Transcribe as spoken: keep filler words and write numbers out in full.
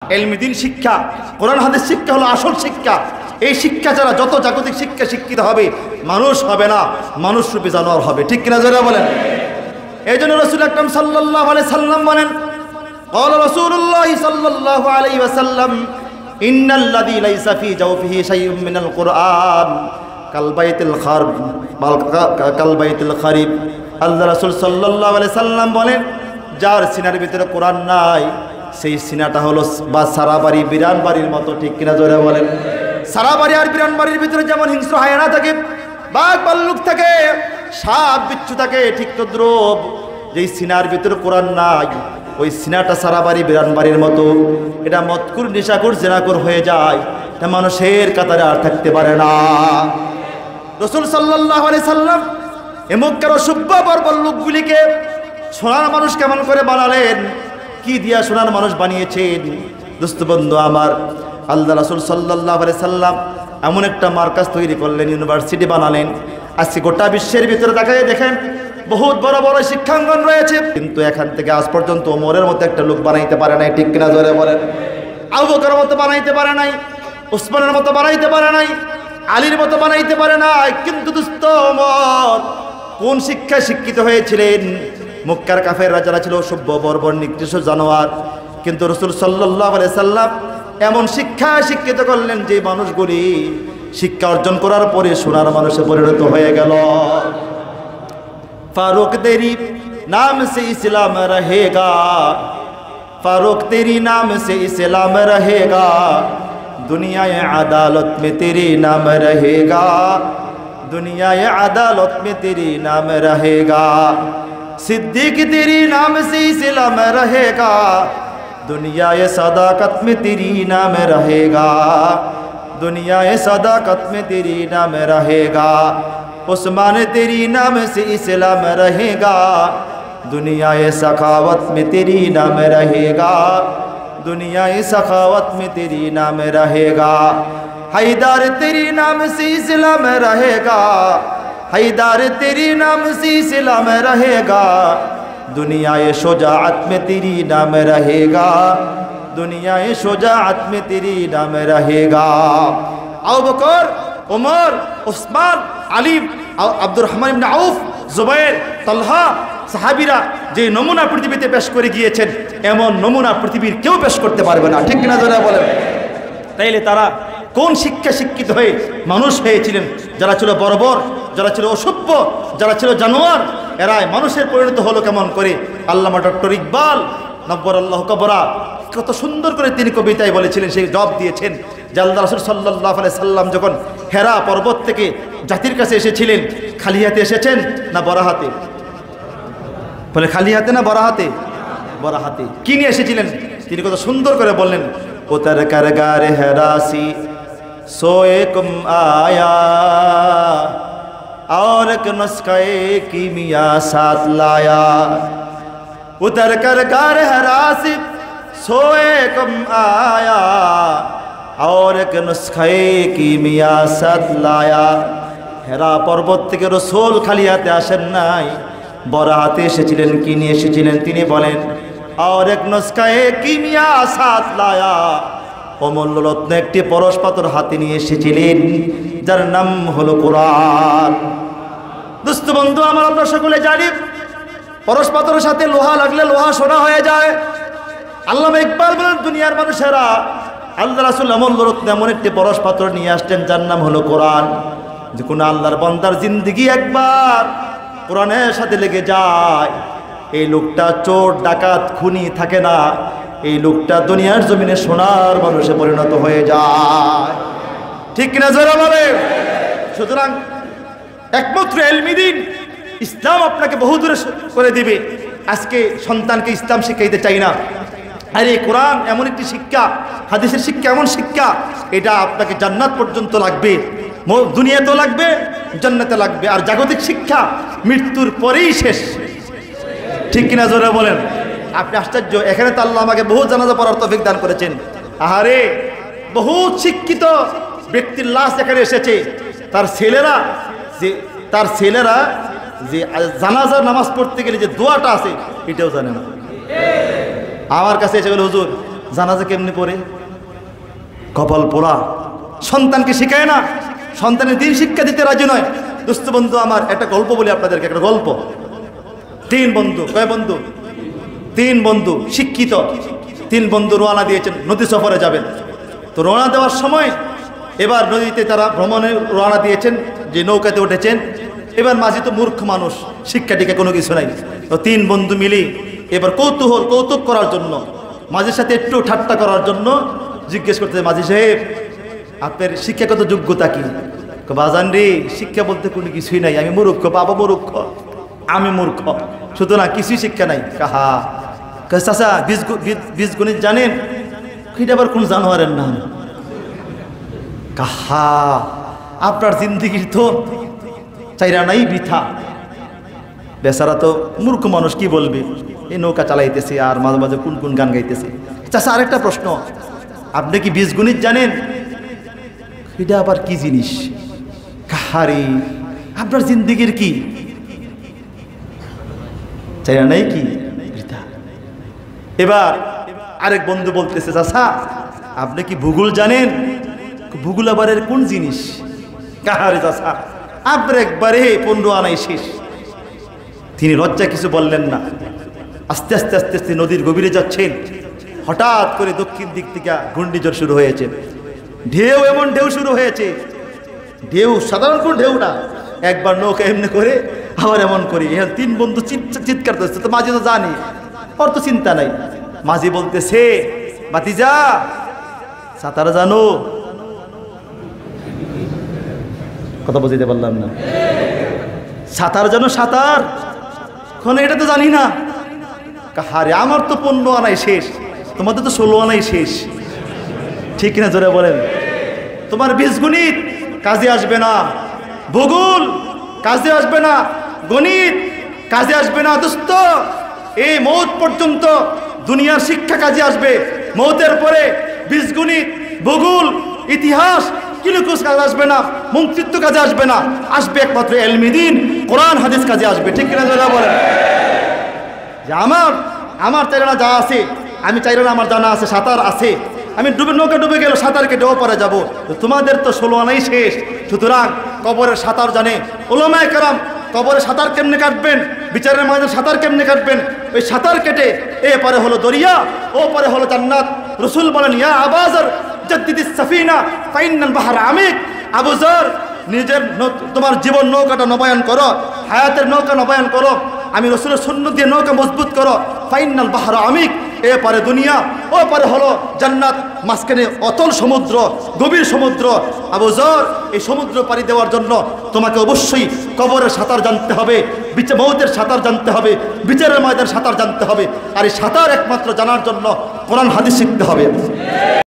এলমিদিন শিক্ষা, কোরআন হাদিস শিক্ষা হলো আসল শিক্ষা। এই শিক্ষা ছাড়া যত জাগতিক শিক্ষা শিক্ষিত হবে, মানুষ হবে না, মানুষ রূপী জানোয়ার হবে। ঠিক কিনা জোরে বলেন? এই জন্য রাসূল আকরাম সাল্লাল্লাহু আলাইহি সাল্লাম বলেন, قال رسول الله صلى الله عليه وسلم إن الذي ليس في جوفه شيء من القرآن كالبيت الخرب كالبيت الخريب। আল্লাহ রাসূল সাল্লাল্লাহু আলাইহি সাল্লাম বলেন, যার সিনার ভিতরে কোরআন নাই, সেই সিনাটা হলো বা সারা বাড়ি বিরান বাড়ির মতো। ঠিক কিনা জোরে বলেন? সারা বাড়ি আর বিরান বাড়ির ভিতরে যেমন হিংস্র হায়না থাকে, বাঘ ভাল্লুক থাকে, সাপ বিচ্ছু থাকে, ঠিক তদ্রুপ যেই সিনার ভিতরে কোরআন নাই, ওই সিনাটা সারা বাড়ি বিরান বাড়ির মতো। এটা মদকুর নেশাকুর জেনাকুর হয়ে যায়, এটা মানুষের কাতারে আর থাকতে পারে না। রাসূল সাল্লাল্লাহু আলাইহি সাল্লাম এ মক্কার অসভ্য বর্বর লোকগুলিকে সোনার মানুষ কেমন করে বানালেন, কি দিয়া সোনার মানুষ বানিয়েছেন? দোস্ত বন্ধু আমার, আল্লাহ রাসূল সাল্লাল্লাহু আলাইহি সাল্লাম এমন একটা মার্কাজ তৈরি করলেন, ইউনিভার্সিটি বানালেন। আজকে গোটা বিশ্বের ভিতরে দেখায় দেখেন বহুত বড় বড় শিক্ষাঙ্গন রয়েছে, কিন্তু এখান থেকে আজ পর্যন্ত ওমরের মতো একটা লোক বানাইতে পারে নাই। ঠিক কিনা জোরে বলেন? আবু বকরের মতো বানাইতে পারে নাই, উসমানের মতো বানাইতে পারে নাই, আলীর মতো বানাইতে পারে নাই। কিন্তু দোস্ত, ওমর কোন শিক্ষায় শিক্ষিত হয়েছিলেন? মক্কার কাফেররা যারা ছিল সভ্য বর্বর নিকৃষ্ট জানোয়ার, কিন্তু রাসূল সাল্লাল্লাহু আলাইহি সাল্লাম এমন শিক্ষায় শিক্ষিত করলেন যে মানুষগুলি শিক্ষা অর্জন করার পরে সোনার মানুষে পরিণত হয়ে গেল। फारूक तेरी नाम से इस्लाम रहेगा, फारूक तेरी नाम से इस्लाम रहेगा, दुनिया अदालत में तेरी नाम रहेगा, दुनिया अदालत में तेरी नाम रहेगा, सिद्दीक तेरी नाम से इस्लाम रहेगा, दुनिया सदाकत में तेरी नाम रहेगा, दुनिया सदाकत में तेरी नाम रहेगा, उस्मान तेरी नाम से इस्लाम रहेगा, दुनिया सखावत में तेरी नाम रहेगा, दुनिया सखावत में तेरी नाम रहेगा, हैदर तेरी नाम से इस्लाम रहेगा, हैदर तेरी नाम से इस्लाम रहेगा, दुनिया शुजाअत में तेरी नाम रहेगा, दुनिया शुजाअत में तेरी नाम रहेगा। अबू बकर, उमर, उस्मान, আলী, আব্দুর রহমান ইবনে আউফ, জুবায়ের, তালহা সাহাবীরা যে নমুনা পৃথিবীতে পেশ করে গিয়েছেন, এমন নমুনা পৃথিবীর কেউ পেশ করতে পারবে না। ঠিক কিনা যারা বলেন? তাইলে তারা কোন শিক্ষা শিক্ষিত হয়ে মানুষ হয়েছিলেন? যারা ছিল বর্বর, যারা ছিল অসভ্য, যারা ছিল জানোয়ার, এরাই মানুষের পরিণত হলো কেমন করে? আল্লামা ডক্টর ইকবাল নব্বর আল্লাহ কবরা কত সুন্দর করে তিনি কবিতায় বলেছিলেন, সেই জবাব দিয়েছেন যে আল্লাহ রাসূল সাল্লাল্লাহু আলাইহি সাল্লাম যখন হেরা পর্বত থেকে জাতির কাছে এসেছিলেন, খালি হাতে এসেছেন না বড় হাতে? বলে খালি হাতে না বড় হাতে? বড় হাতে। কি নিয়ে এসেছিলেন? তিনি কত সুন্দর করে বললেন, উতর কর গারে হেরাসি সোয়ে কুম আয়া और एक नुस्खे कीमिया साथ लाया, उतर कर गार हरासी सोए कम आया और एक नुस्खे कीमिया साथ लाया। হেরা পর্বত থেকে রাসূল খালি হাতে আসেন নাই, বড় হাতে এসেছিলেন। কি নিয়ে এসেছিলেন? তিনি বলেন, और एक नुस्खे कीमिया साथ लाया, অমূল্য রত্ন একটি পরশ পাথর হাতে নিয়ে এসেছিলেন, যার নাম হলো কোরআন। দোস্ত বন্ধু আমার, আমরা সকলে জানি পরশ পাথরের সাথে লোহা লাগলে লোহা সোনা হয়ে যায়। আল্লামা ইকবাল বলেন, দুনিয়ার মানুষেরা আল্লাহ রাসূল অমূল্য রত্ন এমন একটি পরশ পাথর নিয়ে আসতেন, যার নাম হলো কোরআন। যে কোনো আল্লাহর বান্দার জিন্দেগি একবার কোরআনের সাথে লেগে যায়, এই লোকটা চোর ডাকাত খুনি থাকে না, এই লোকটা দুনিয়ার জমিনে সোনার মানুষে পরিণত হয়ে যায়। ঠিক কিনা যারা বলে? সুতরাং একমাত্র ইলমি দ্বীন ইসলাম আপনাকে বহু দূরে করে দিবে। আজকে সন্তানকে ইসলাম শিখাইতে চাই না, আর এই কোরআন এমন একটি শিক্ষা, হাদিসের শিক্ষা এমন শিক্ষা, এটা আপনাকে জান্নাত পর্যন্ত লাগবে, দুনিয়াতেও লাগবে, জান্নাতে লাগবে। আর জাগতিক শিক্ষা মৃত্যুর পরেই শেষ। ঠিক কিনা জোরে বলেন? আপনি আশ্চর্য, এখানে তো আল্লাহ আমাকে বহু জানাজা পড়ার তৌফিক দান করেছেন। আহারে, বহুত শিক্ষিত ব্যক্তির লাশ এখানে এসেছে, তার ছেলেরা যে তার ছেলেরা যে জানাজার নামাজ পড়তে গেলে যে দোয়াটা আছে এটাও জানে না। আমার কাছে এসে বলে, হুজুর জানাজা কেমনে পড়ে? কপাল পোড়া। সন্তানকে শিখায় না, সন্তানের দিন শিক্ষা দিতে রাজি নয়। দোস্ত বন্ধু আমার, একটা গল্প বলি আপনাদেরকে, একটা গল্প। তিন বন্ধু, কয় বন্ধু? তিন বন্ধু, শিক্ষিত তিন বন্ধু রওনা দিয়েছেন, নদী সফরে যাবেন। তো রওনা দেওয়ার সময় এবার নদীতে তারা ভ্রমণে রওনা দিয়েছেন, যে নৌকাতে উঠেছেন। এবার মাঝি তো মূর্খ মানুষ, শিক্ষা টিকা কোনো কিছু নাই। তো তিন বন্ধু মিলি এবার কৌতূহল কৌতুক করার জন্য, মাঝির সাথে একটু ঠাট্টা করার জন্য জিজ্ঞেস করতে, মাঝি সাহেব আপনার শিক্ষাগত যোগ্যতা কি? বাজান রে, শিক্ষা বলতে কোনো কিছুই নাই, আমি মূর্খ, বাবা মূর্খ, আমি মূর্খ, সুতরাং কিছুই শিক্ষা নাই। কাহা চাচা বীজ বীজ গণিত জানেন? এটা আবার কোন জানোয়ারের নাম? কাহা আপনার জিন্দিগির তো চাইরা নাই বৃথা। বেচারা তো মূর্খ মানুষ, কি বলবে? এই নৌকা চালাইতেছে আর মাঝে মাঝে কোন কোন গান গাইতেছে। চাচা আরেকটা প্রশ্ন, আপনি কি বীজ গণিত জানেন? এটা আবার কি জিনিস? কাহারি আপনার জিন্দিগির কি চাইরা নাই কি বৃথা। এবার আরেক বন্ধু বলতেছে, চাচা আপনি কি ভূগোল জানেন? ভূগোল আবার এর কোন জিনিস? কাহারে চাচা আপনার একবারে পনেরো আনাই শেষ। তিনি লজ্জা কিছু বললেন না। আস্তে আস্তে আস্তে আস্তে নদীর গভীরে যাচ্ছেন। হঠাৎ করে দক্ষিণ দিক থেকে ঘূর্ণিঝড় শুরু হয়েছে। ঢেউ, এমন ঢেউ শুরু হয়েছে, ঢেউ সাধারণ কোন ঢেউ না, একবার নৌকা এমনি করে আবার এমন করি। এখন তিন বন্ধু চিৎকার করছে। তো মাঝি তো জানি, ওর তো চিন্তা নাই। মাঝি বলতেছে, ভাতিজা সাঁতার জানো? কথা বুঝতে পারলাম না। সাঁতার জানো? সাঁতার এখন এটা তো জানি না। কাহারে আমার তো পনেরো আনাই শেষ, তোমাদের তো ষোলো আনাই শেষ, ঠিক কিনা জোরে বলেন? তোমার বীজগণিত কাজে আসবে না, ভূগোল কাজে আসবে না, গণিত কাজে আসবে না। দোস্ত, এই মৌত পর্যন্ত দুনিয়ার শিক্ষা কাজে আসবে, মৌতের পরে বীজগণিত, ভূগোল, ইতিহাস কিন্তু কাজে আসবে না, মন্ত্রিত্ব কাজে আসবে না। আসবে একমাত্র ইলমে দ্বীন, কোরআন হাদিস কাজে আসবে, ঠিক কিনা জোরে বলেন? যে আমার আমার চাইরা যা আছে, আমি চাইরা আমার জানা আছে, সাঁতার আছে, আমি ডুবে নৌকা ডুবে গেল সাঁতার কেটে ওপারে যাবো। তোমাদের তো ষোলো আনাই শেষ, সুতরাং কবরের সাঁতার জানে উলামায়ে কেরাম। কবরে সাঁতার কেমনে কাটবেন, বিচারের ময়দানে সাঁতার কেমনে কাটবেন? ওই সাঁতার কেটে এ পারে হলো দরিয়া, ও পারে হলো জান্নাত। রসুল বলেন, ইয়া আবাজার জাদ্দিদিস সাফিনা ফাইনাল বাহর আমিক। আবু যর, নিজের তোমার জীবন নৌকাটা নবায়ন করো, হায়াতের নৌকা নবায়ন করো, আমি রসুলের সুন্নাত দিয়ে নৌকা মজবুত করো। ফাইনাল বাহর আমিক, এ পারে দুনিয়া, ও পারে হলো জান্নাত, মাঝখানে অতল সমুদ্র, গভীর সমুদ্র। আবু যর, এই সমুদ্র পাড়ি দেওয়ার জন্য তোমাকে অবশ্যই কবরের সাঁতার জানতে হবে, বিচার মৌতের সাঁতার জানতে হবে, বিচারের ময়দানের সাঁতার জানতে হবে। আর এই সাঁতার একমাত্র জানার জন্য কোরআন হাদিস শিখতে হবে।